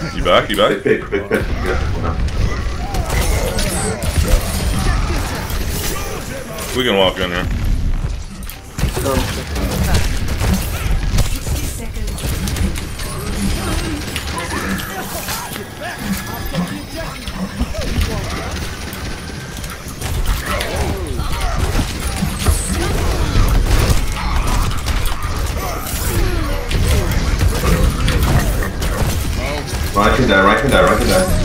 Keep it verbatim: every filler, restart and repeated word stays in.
You back? You back? Big, big, big, big. We can walk in here. Right in there, right in there, right in there.